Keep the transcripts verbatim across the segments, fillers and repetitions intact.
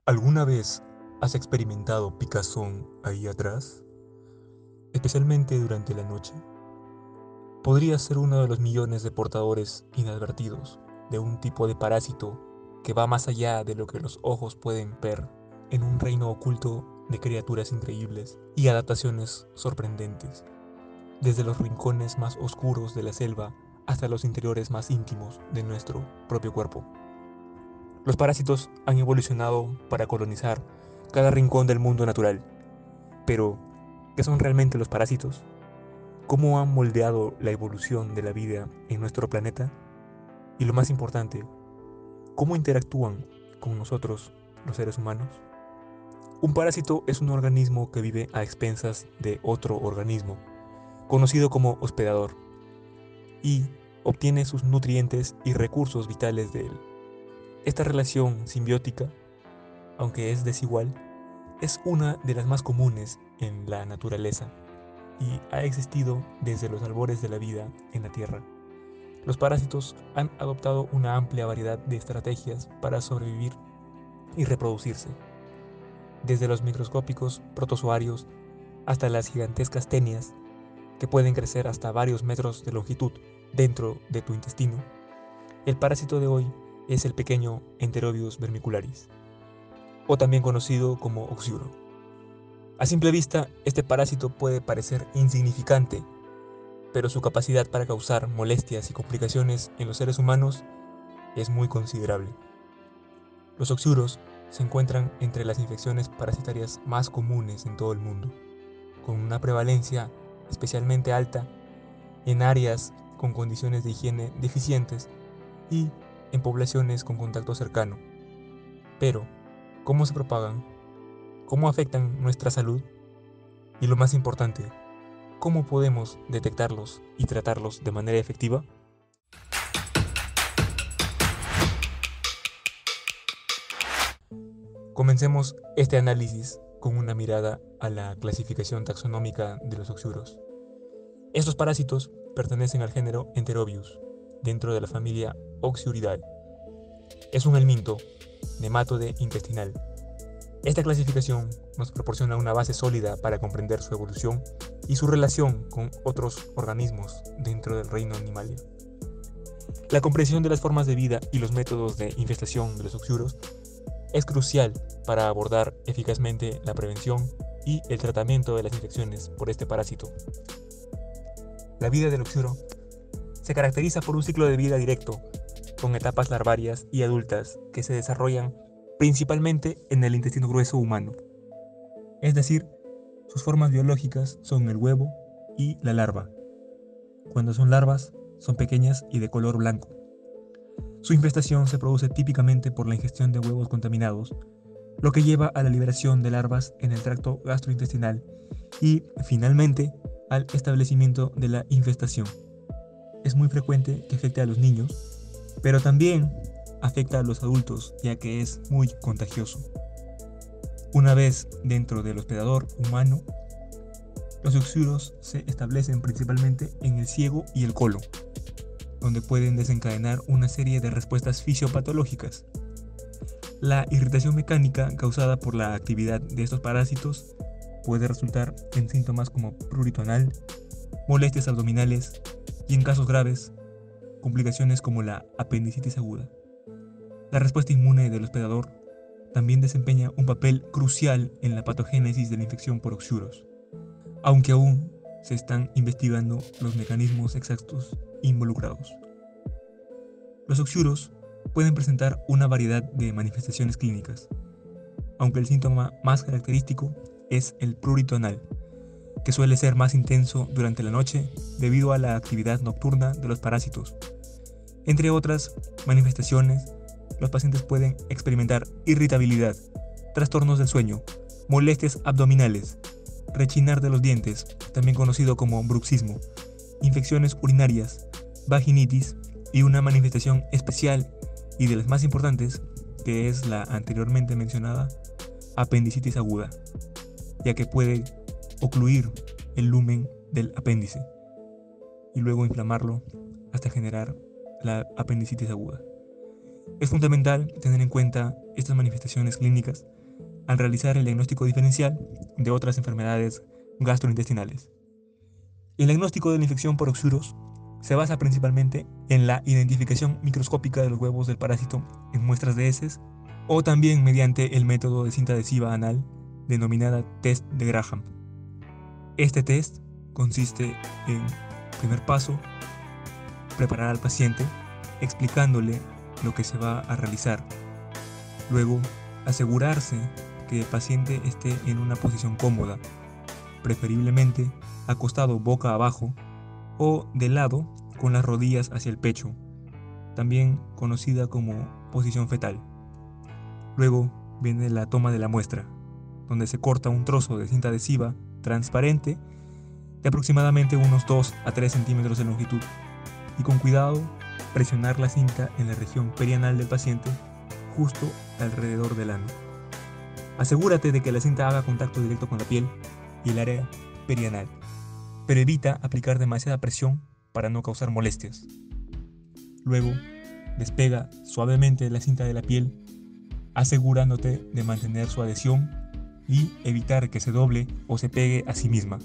¿Alguna vez has experimentado picazón ahí atrás? Especialmente durante la noche. Podría ser uno de los millones de portadores inadvertidos de un tipo de parásito que va más allá de lo que los ojos pueden ver, en un reino oculto de criaturas increíbles y adaptaciones sorprendentes, desde los rincones más oscuros de la selva hasta los interiores más íntimos de nuestro propio cuerpo. Los parásitos han evolucionado para colonizar cada rincón del mundo natural. Pero, ¿qué son realmente los parásitos? ¿Cómo han moldeado la evolución de la vida en nuestro planeta? Y lo más importante, ¿cómo interactúan con nosotros, los seres humanos? Un parásito es un organismo que vive a expensas de otro organismo, conocido como hospedador, y obtiene sus nutrientes y recursos vitales de él. Esta relación simbiótica, aunque es desigual, es una de las más comunes en la naturaleza y ha existido desde los albores de la vida en la Tierra. Los parásitos han adoptado una amplia variedad de estrategias para sobrevivir y reproducirse, desde los microscópicos protozoarios hasta las gigantescas tenias que pueden crecer hasta varios metros de longitud dentro de tu intestino. El parásito de hoy es el pequeño Enterobius vermicularis, o también conocido como oxiuro. A simple vista, este parásito puede parecer insignificante, pero su capacidad para causar molestias y complicaciones en los seres humanos es muy considerable. Los oxiuros se encuentran entre las infecciones parasitarias más comunes en todo el mundo, con una prevalencia especialmente alta en áreas con condiciones de higiene deficientes y en poblaciones con contacto cercano. Pero, ¿cómo se propagan? ¿Cómo afectan nuestra salud? Y lo más importante, ¿cómo podemos detectarlos y tratarlos de manera efectiva? Comencemos este análisis con una mirada a la clasificación taxonómica de los oxiuros. Estos parásitos pertenecen al género Enterobius, dentro de la familia Oxiuridae. Es un helminto, nemátode intestinal. Esta clasificación nos proporciona una base sólida para comprender su evolución y su relación con otros organismos dentro del reino animal. La comprensión de las formas de vida y los métodos de infestación de los oxiuros es crucial para abordar eficazmente la prevención y el tratamiento de las infecciones por este parásito. La vida del oxiuro se caracteriza por un ciclo de vida directo, con etapas larvarias y adultas que se desarrollan principalmente en el intestino grueso humano. Es decir, sus formas biológicas son el huevo y la larva. Cuando son larvas, son pequeñas y de color blanco. Su infestación se produce típicamente por la ingestión de huevos contaminados, lo que lleva a la liberación de larvas en el tracto gastrointestinal y, finalmente, al establecimiento de la infestación. Es muy frecuente que afecte a los niños, pero también afecta a los adultos, ya que es muy contagioso. Una vez dentro del hospedador humano, los oxiuros se establecen principalmente en el ciego y el colon, donde pueden desencadenar una serie de respuestas fisiopatológicas. La irritación mecánica causada por la actividad de estos parásitos puede resultar en síntomas como prurito anal, molestias abdominales y, en casos graves, complicaciones como la apendicitis aguda. La respuesta inmune del hospedador también desempeña un papel crucial en la patogénesis de la infección por oxiuros, aunque aún se están investigando los mecanismos exactos involucrados. Los oxiuros pueden presentar una variedad de manifestaciones clínicas, aunque el síntoma más característico es el prurito anal, que suele ser más intenso durante la noche debido a la actividad nocturna de los parásitos. Entre otras manifestaciones, los pacientes pueden experimentar irritabilidad, trastornos del sueño, molestias abdominales, rechinar de los dientes, también conocido como bruxismo, infecciones urinarias, vaginitis y una manifestación especial y de las más importantes, que es la anteriormente mencionada apendicitis aguda, ya que puede ocluir el lumen del apéndice y luego inflamarlo hasta generar la apendicitis aguda. Es fundamental tener en cuenta estas manifestaciones clínicas al realizar el diagnóstico diferencial de otras enfermedades gastrointestinales. El diagnóstico de la infección por oxuros se basa principalmente en la identificación microscópica de los huevos del parásito en muestras de heces o también mediante el método de cinta adhesiva anal denominada test de Graham. Este test consiste en, primer paso, preparar al paciente explicándole lo que se va a realizar. Luego, asegurarse que el paciente esté en una posición cómoda, preferiblemente acostado boca abajo o de lado con las rodillas hacia el pecho, también conocida como posición fetal. Luego viene la toma de la muestra, donde se corta un trozo de cinta adhesiva transparente de aproximadamente unos dos a tres centímetros de longitud y con cuidado presionar la cinta en la región perianal del paciente justo alrededor del ano. Asegúrate de que la cinta haga contacto directo con la piel y el área perianal, pero evita aplicar demasiada presión para no causar molestias. Luego, despega suavemente la cinta de la piel, asegurándote de mantener su adhesión y evitar que se doble o se pegue a sí misma.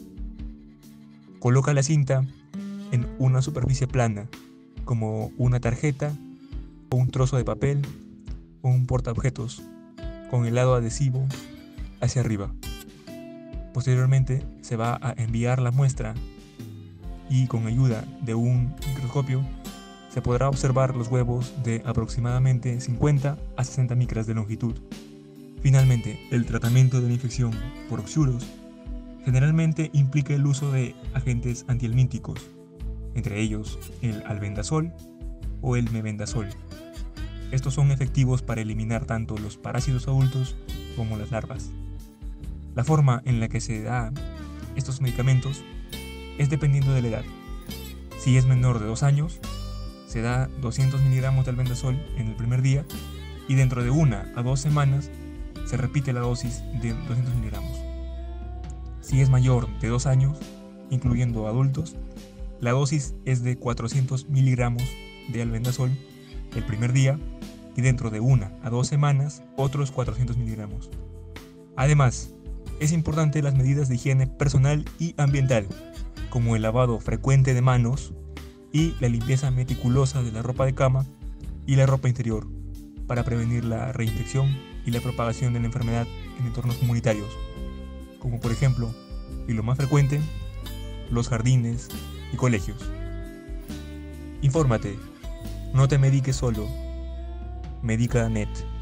Coloca la cinta en una superficie plana, como una tarjeta o un trozo de papel o un portaobjetos, con el lado adhesivo hacia arriba. Posteriormente se va a enviar la muestra y con ayuda de un microscopio se podrá observar los huevos de aproximadamente cincuenta a sesenta micras de longitud. Finalmente, el tratamiento de la infección por oxuros generalmente implica el uso de agentes antihelmínticos, entre ellos el albendazol o el mebendazol. Estos son efectivos para eliminar tanto los parásitos adultos como las larvas. La forma en la que se da estos medicamentos es dependiendo de la edad. Si es menor de dos años, se da doscientos miligramos de albendazol en el primer día y dentro de una a dos semanas se repite la dosis de doscientos miligramos. Si es mayor de dos años, incluyendo adultos, la dosis es de cuatrocientos miligramos de albendazol el primer día y dentro de una a dos semanas otros cuatrocientos miligramos. Además, es importante las medidas de higiene personal y ambiental, como el lavado frecuente de manos y la limpieza meticulosa de la ropa de cama y la ropa interior, para prevenir la reinfección y la propagación de la enfermedad en entornos comunitarios, como por ejemplo, y lo más frecuente, los jardines y colegios. Infórmate, no te mediques solo, Medica punto net.